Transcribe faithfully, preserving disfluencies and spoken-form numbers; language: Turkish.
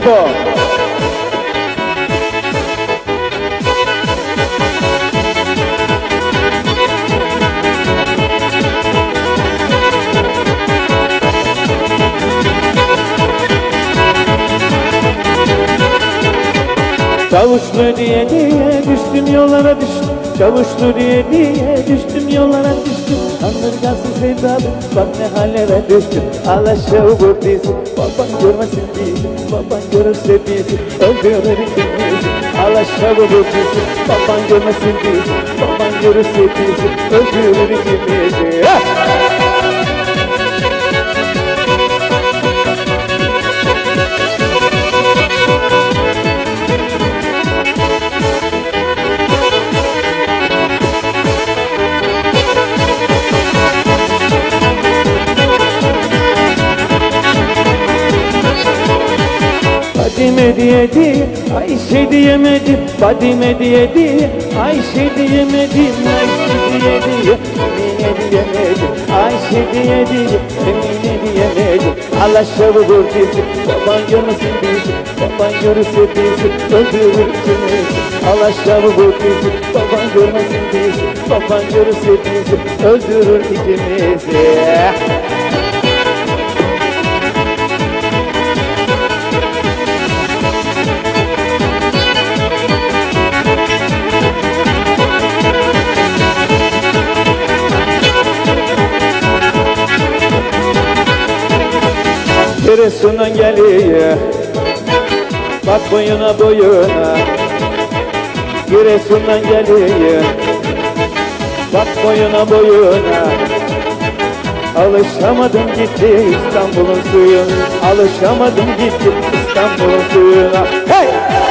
tempo. Çavuşlu diye diye düştüm yollara düştüm. Çavuşlu diye diye düştüm yollara düştüm. Anırgasın sevdadım bak ne hallere düştüm. Alaşağı bu bizi baban görmesin bizi. Baban görürse bizi öldürür ikimizi. Alaşağı bu bizi baban görmesin bizi. Baban görürse bizi öldürür ikimizi. Fadime diye diye Ayşe diyemedim. Fadime diye diye Ayşe diyemedim. Ayşe diye diye Emine diyemedim. Ayşe diye diye Emine diyemedim. Alaşağı vur bizi baban görmesin bizi. Baban görürse bizi öldürür ikimizi. Alaşağı vur bizi baban görmesin bizi. Baban görürse bizi öldürür ikimizi. Giresun'dan geliyor bak boyuna boyuna. Giresun'dan geliyor bak boyuna boyuna. Alışamadım gitti İstanbul'un suyuna. Alışamadım gitti İstanbul'un suyuna. Hey!